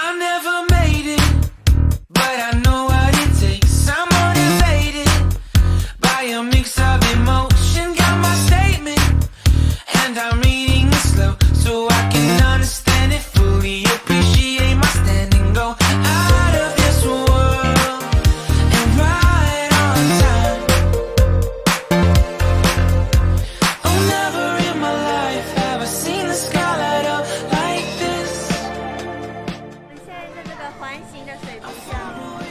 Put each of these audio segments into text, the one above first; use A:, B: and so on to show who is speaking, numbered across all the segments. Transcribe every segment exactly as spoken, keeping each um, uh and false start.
A: I never made it, but I know what it takes. I'm motivated by a mix of emotion. Got my statement, and I'm reading it slow so I can understand it fully. Appreciate my standing, go out of this world and right on time. Oh, never in my life have I seen the sky light up like this.
B: 我们现在在这个环形的水族箱，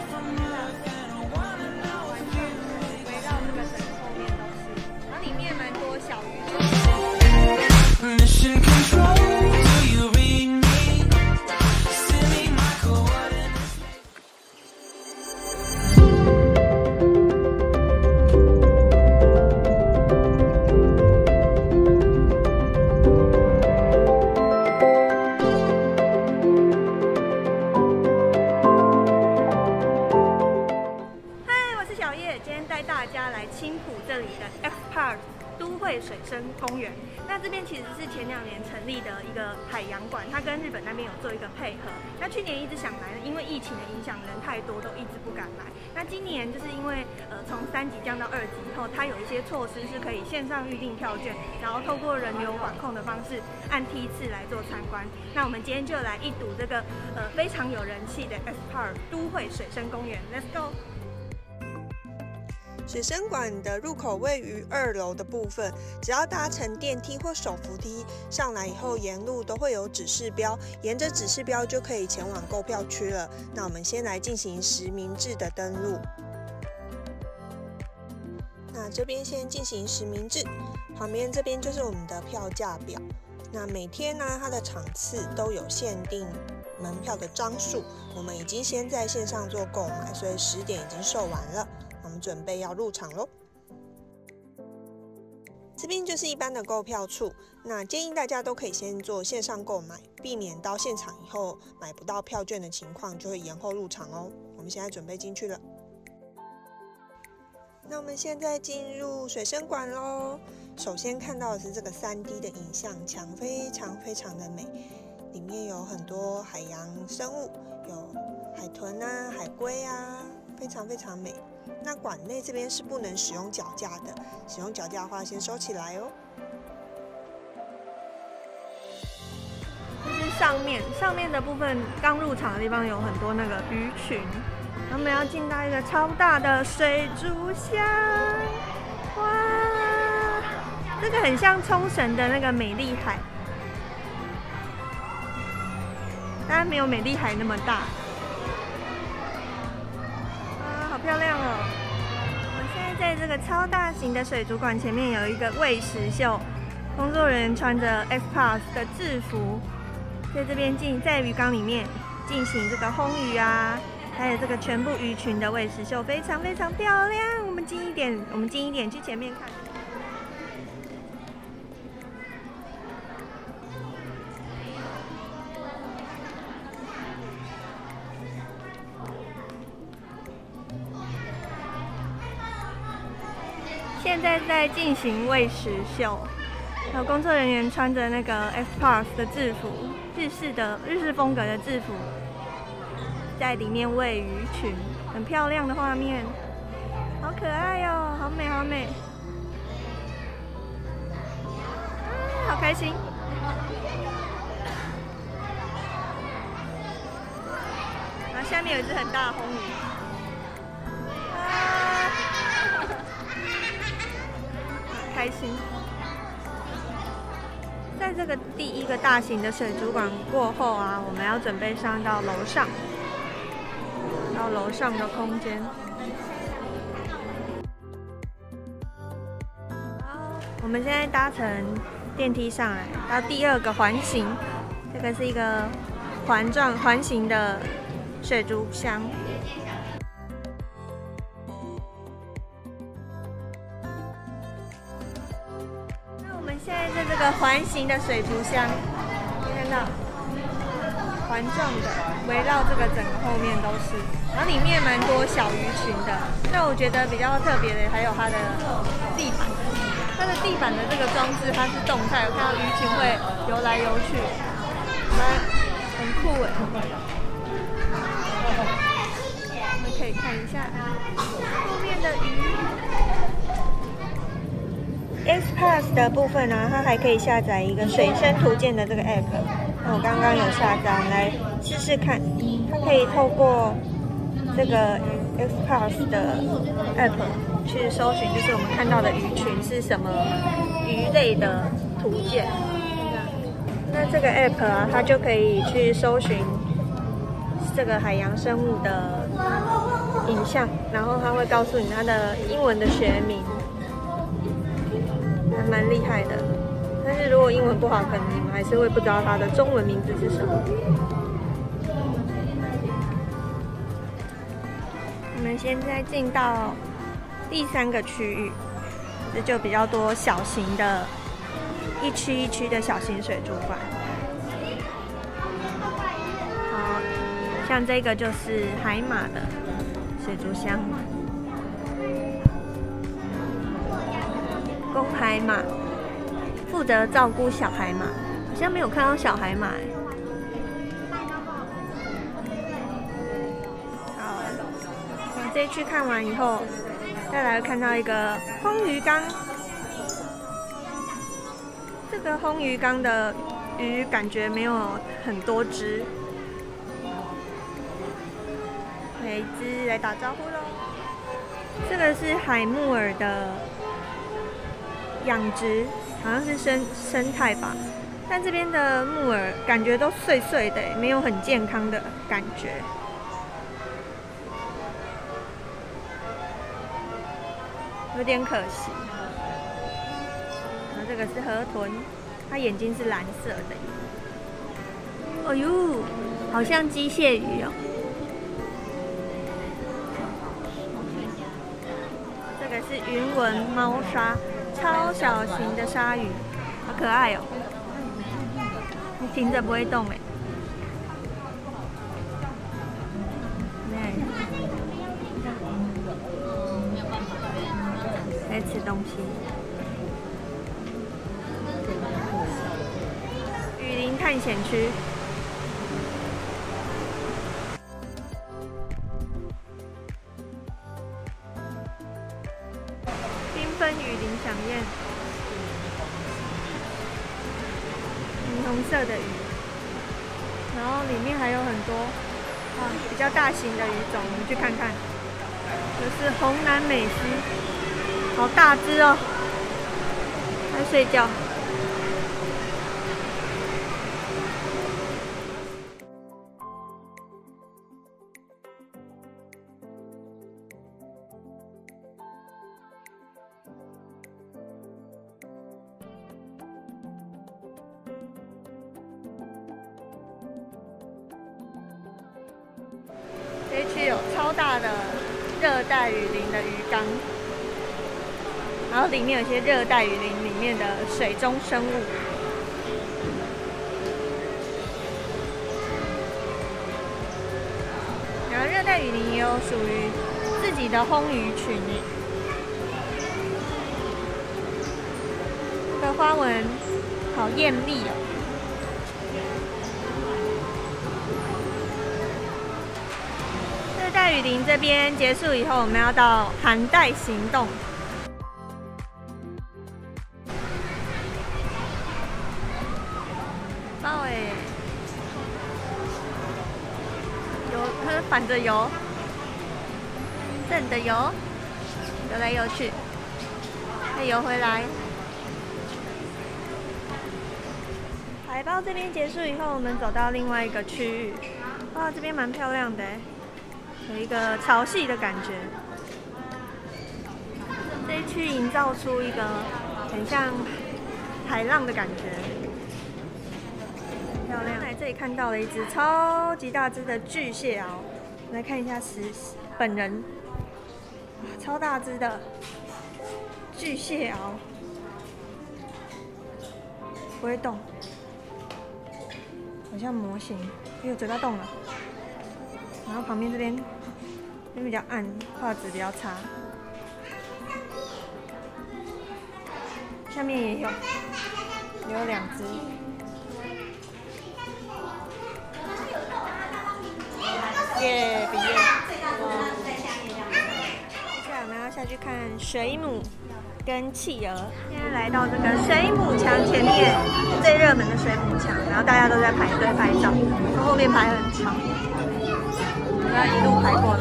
B: 玩具围绕这个整个后面都是，然后里面蛮多小鱼的。
A: Mission control, do you read me? Send me my coordinates. 嗨，我是小叶，今天带大家来青浦这里的 X Park 都会水生公园。那这边其实是前两年成立的一个海洋馆，它跟日本那边有做一个配合。那去年一直想来，因为疫情的影响，人太多，都一直不敢来。那今年就是因为呃从三级降到二级以后，它有一些措施是可以线上预订票券，然后透过人流管控的方式，按梯次来做参观。那我们今天就来一睹这个呃非常有人气的 X Park 都会水生公园 ，Let's go！
C: 水生馆的入口位于二楼的部分，只要搭乘电梯或手扶梯上来以后，沿路都会有指示标，沿着指示标就可以前往购票区了。那我们先来进行实名制的登录。那这边先进行实名制，旁边这边就是我们的票价表。那每天呢，它的场次都有限定门票的张数，我们已经先在线上做购买，所以十点已经售完了。我们准备要入场咯。这边就是一般的购票处，那建议大家都可以先做线上购买，避免到现场以后买不到票券的情况，就会延后入场哦。我们现在准备进去了。那我们现在进入水生馆咯。首先看到的是这个 三 D 的影像墙，非常非常的美，里面有很多海洋生物，有海豚啊、海龟啊，非常非常美。那馆内这边是不能使用脚架的，使用脚架的话先收起来哦。
B: 这是上面上面的部分，刚入场的地方有很多那个鱼群。我们要进到一个超大的水族箱，哇，这个很像冲绳的那个美丽海，当然没有美丽海那么大。好漂亮哦！我们现在在这个超大型的水族馆前面有一个喂食秀，工作人员穿着 X Park 的制服，在这边进在鱼缸里面进行这个烘鱼啊，还有这个全部鱼群的喂食秀，非常非常漂亮。我们近一点，我们近一点去前面看。现在在进行喂食秀，有工作人员穿着那个 X Park 的制服，日式的日式风格的制服，在里面喂鱼群，很漂亮的画面，好可爱哦，好美好美，啊，好开心！然后下面有一只很大的红鱼。开心，在这个第一个大型的水族馆过后啊，我们要准备上到楼上，到楼上的空间。好，我们现在搭乘电梯上来，到第二个环形，这个是一个环状环形的水族箱。现在在这个环形的水族箱，看到环状的，围绕这个整个后面都是，然后里面蛮多小鱼群的。那我觉得比较特别的还有它的地板，它的地板的这个装置它是动态，我看到鱼群会游来游去，蛮很酷哎。 我们可以看一下后面的鱼。X Pass 的部分呢、啊，它还可以下载一个水生图鉴的这个 app。那我刚刚有下载，我们来试试看。它可以透过这个 X Pass 的 app 去搜寻，就是我们看到的鱼群是什么鱼类的图鉴。那这个 app 啊，它就可以去搜寻这个海洋生物的影像，然后它会告诉你它的英文的学名，还蛮厉害的。但是如果英文不好，可能你们还是会不知道它的中文名字是什么。我们现在进到第三个区域，这就比较多小型的，一区一区的小型水族馆。好，像这个就是海马的水族箱，公海马负责照顾小海马，好像没有看到小海马欸。好，那这一区看完以后，再来看到一个烘鱼缸。这个烘鱼缸的鱼感觉没有很多只，每一只来打招呼喽。这个是海木耳的养殖，好像是生生态吧，但这边的木耳感觉都碎碎的，没有很健康的感觉。有点可惜。然后这个是河豚，它眼睛是蓝色的。哦呦，好像机械鱼哦。这个是云纹猫鲨，超小型的鲨鱼，好可爱哦。你停着不会动哎。在吃东西。雨林探险区，缤纷雨林飨宴，霓虹色的鱼，然后里面还有很多啊比较大型的鱼种，我们去看看。这是红南美斯。好大只哦，在睡觉。这一区有超大的热带雨林的鱼缸。然后里面有一些热带雨林里面的水中生物，然后热带雨林也有属于自己的烘鱼群。这个花纹好艳丽哦！热带雨林这边结束以后，我们要到寒带行动。爆哎！游，它反着游，正的游，游来游去，再游回来。海豹这边结束以后，我们走到另外一个区域。哇，这边蛮漂亮的，有一个潮汐的感觉。这一区营造出一个很像海浪的感觉。漂亮！在这里看到了一只超级大只的巨蟹螯，来看一下实本人，超大只的巨蟹螯，不会动，好像模型。哎呦，嘴巴动了。然后旁边这边，这边比较暗，画质比较差。下面也有，也有两只。 耶，毕业。接下来我们要下去看水母跟企鹅。现在来到这个水母墙前面，最热门的水母墙，然后大家都在排队拍照，从后面排很长，然后一路排过来。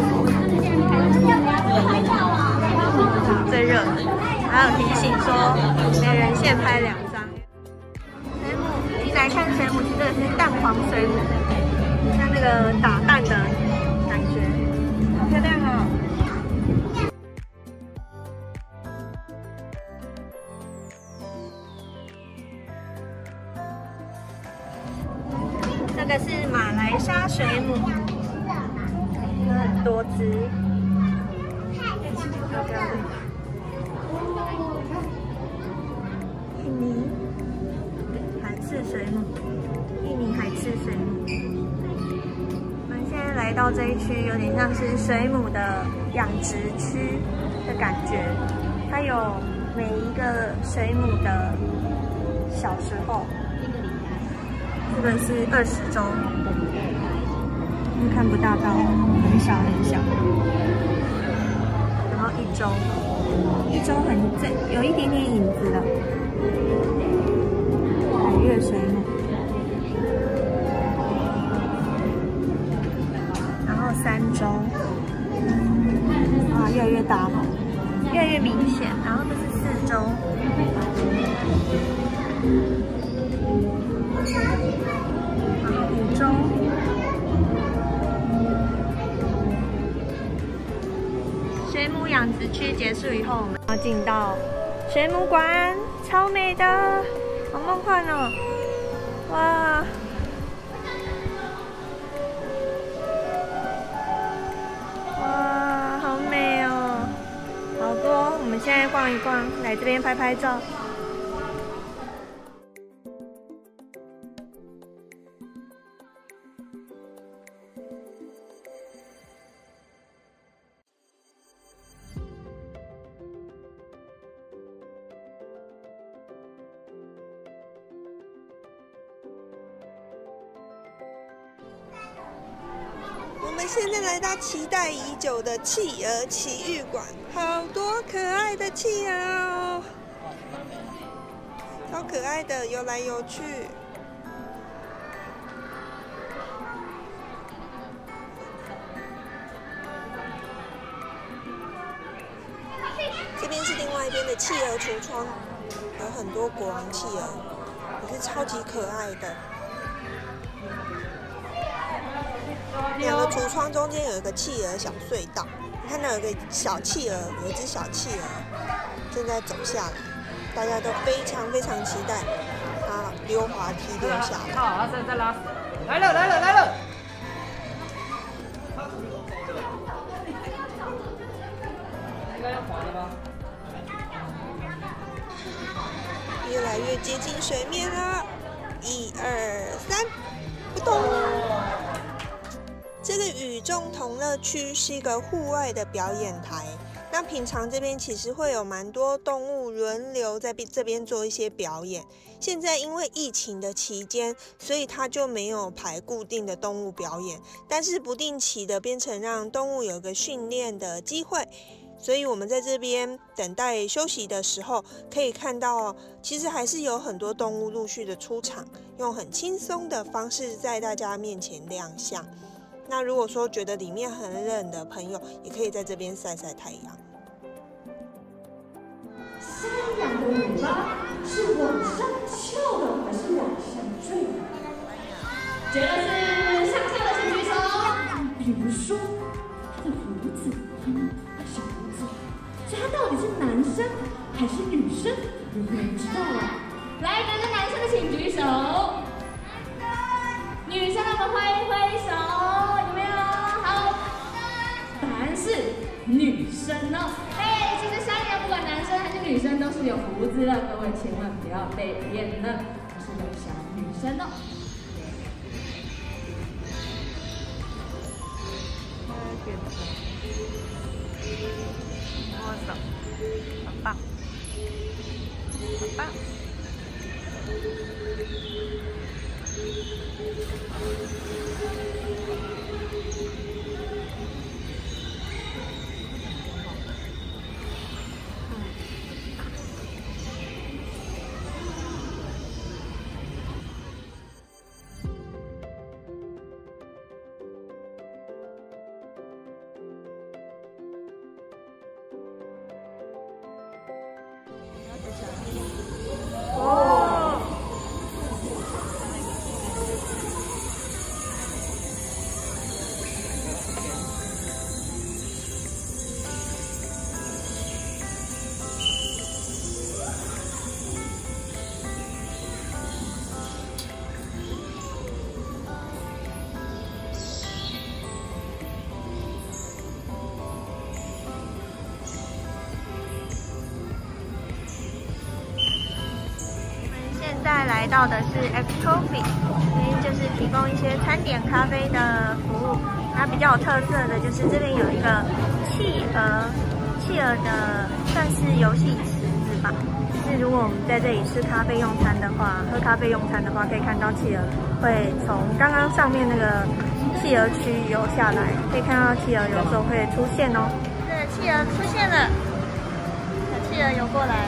B: 最热门，还有提醒说每人限拍两张。水母，一来看水母，其实这个是蛋黄水母，像那个打蛋的感觉，好漂亮哦。这个是马来沙水母，有很多只，漂漂亮。印尼海刺水母，印尼海刺水母。我们现在来到这一区，有点像是水母的养殖区的感觉。它有每一个水母的小时候，这个是二十周，看不大到，很小很小。然后一周，一周很这有一点点影子了。海月水母，然后三周，哇，越来越大了，越来越明显。然后这是四周，然后五周，水母养殖区结束以后，我们要进到水母馆，超美的。好梦幻哦！哇，哇，好美哦！好多，我们现在逛一逛，来这边拍拍照。
C: 我们现在来到期待已久的企鹅奇遇馆，好多可爱的企鹅哦，超可爱的，游来游去。这边是另外一边的企鹅橱窗，有很多国王企鹅，也是超级可爱的。两个橱窗中间有一个企鹅小隧道，你看到有一个小企鹅，有一只小企鹅正在走下来，大家都非常非常期待它溜滑梯溜下来。
D: 好，再再拉，来了来了来了！应该要滑的吧？
C: 越来越接近水面了，一二三，不动。这个与众同乐区是一个户外的表演台。那平常这边其实会有蛮多动物轮流在这边做一些表演。现在因为疫情的期间，所以它就没有排固定的动物表演，但是不定期的变成让动物有一个训练的机会。所以我们在这边等待休息的时候，可以看到其实还是有很多动物陆续的出场，用很轻松的方式在大家面前亮相。那如果说觉得里面很冷的朋友，也可以在这边晒晒太阳。
E: 山羊的尾巴是往上翘的还是往上坠的？觉得是上翘的请举手。比如说，它的胡子，嗯，小胡子，所以它到底是男生还是女生？有没有人知道啊？来，觉得男生的请举手。女生，我们挥挥手。女生哦，哎，其实山羊不管男生还是女生都是有胡子的，各位千万不要被骗了，它是有小女生哦。
B: 握手，好棒，好棒。 哦。现在来到的是 X Coffee， 这边就是提供一些餐点、咖啡的服务。它比较有特色的就是这边有一个企鹅，企鹅的算是游戏池子吧。就是如果我们在这里吃咖啡用餐的话，喝咖啡用餐的话，可以看到企鹅会从刚刚上面那个企鹅区游下来，可以看到企鹅有时候会出现哦。这个企鹅出现了，小企鹅游过来。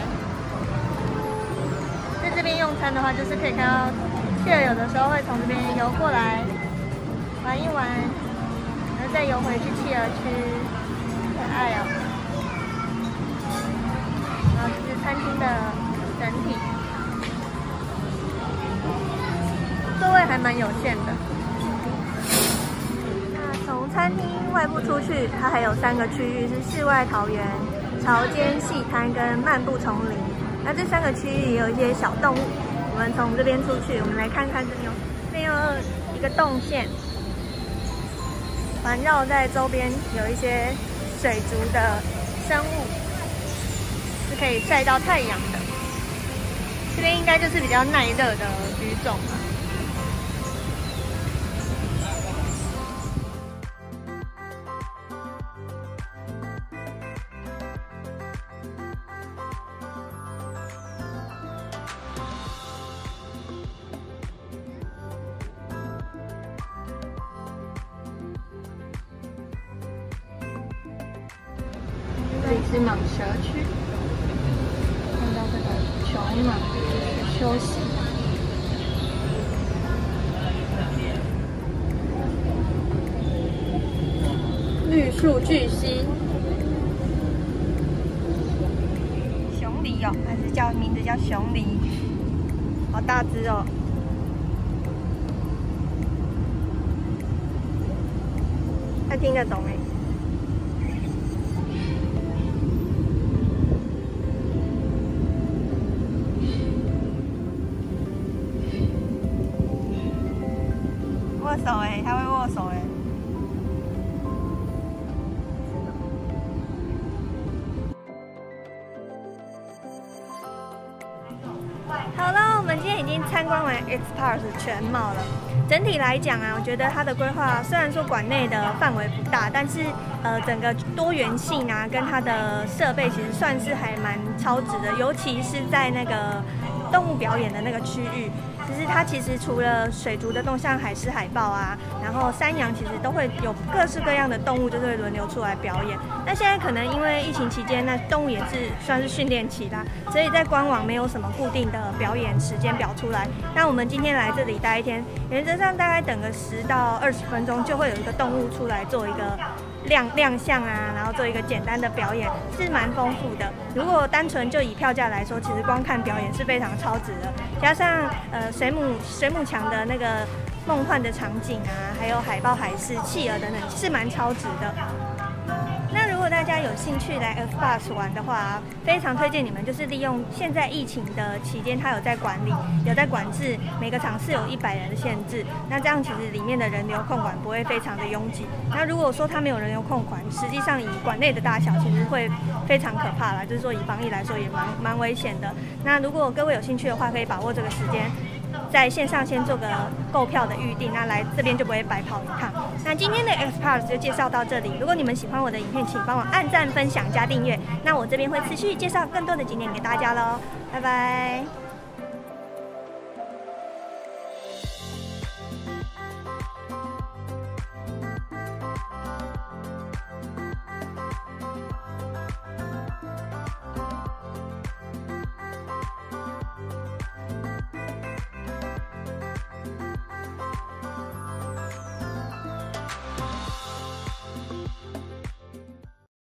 B: 在这边用餐的话，就是可以看到企鹅有的时候会从这边游过来玩一玩，然后再游回去企鹅区，可爱哦。然后这是餐厅的整体，座位还蛮有限的。那从餐厅外部出去，它还有三个区域是室外桃园、潮间细滩跟漫步丛林。那这三个区域也有一些小动物，我们从这边出去，我们来看看这边有这边有一个动线，环绕在周边有一些水族的生物，是可以晒到太阳的。这边应该就是比较耐热的鱼种吧。这里是蟒蛇区，看到这个球蟒去休息。绿树巨蜥，熊狸哦，还是叫名字叫熊狸，好大只哦。他听得懂哎。握手哎，他会握手哎。好了，我们今天已经参观完 X Park 全貌了。整体来讲啊，我觉得它的规划虽然说馆内的范围不大，但是呃整个多元性啊，跟它的设备其实算是还蛮超值的，尤其是在那个动物表演的那个区域。就是它其实除了水族的动像海狮、海豹啊，然后山羊其实都会有各式各样的动物，就是会轮流出来表演。那现在可能因为疫情期间，那动物也是算是训练期啦，所以在官网没有什么固定的表演时间表出来。那我们今天来这里待一天，原则上大概等个十到二十分钟，就会有一个动物出来做一个亮亮相啊，然后做一个简单的表演，是蛮丰富的。如果单纯就以票价来说，其实光看表演是非常超值的。加上呃水母水母墙的那个梦幻的场景啊，还有海豹、海狮、企鹅等等，是蛮超值的。那如果大家有兴趣来 X Park 玩的话，非常推荐你们就是利用现在疫情的期间，它有在管理，有在管制，每个场次有一百人的限制。那这样其实里面的人流控管不会非常的拥挤。那如果说它没有人流控管，实际上以馆内的大小，其实会非常可怕啦，就是说以防疫来说也蛮蛮危险的。那如果各位有兴趣的话，可以把握这个时间，在线上先做个购票的预定，那来这边就不会白跑一趟。那今天的 X Park 就介绍到这里。如果你们喜欢我的影片，请帮我按赞、分享、加订阅。那我这边会持续介绍更多的景点给大家喽，拜拜。